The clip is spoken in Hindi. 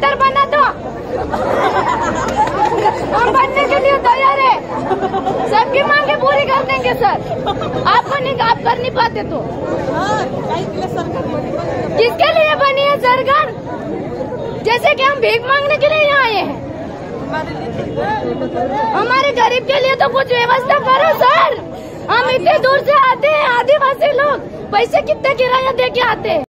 सेंटर बना दो, हम बनने के लिए तैयार है। सबकी मांगे पूरी कर देंगे सर। आपको नहीं, आप कर नहीं पाते तो किसके लिए बनी है सरकार? जैसे कि हम भीख मांगने के लिए यहाँ आए हैं। हमारे गरीब के लिए तो कुछ व्यवस्था करो सर। हम इतने दूर से आते हैं, आदिवासी लोग पैसे कितने किराया दे के आते हैं।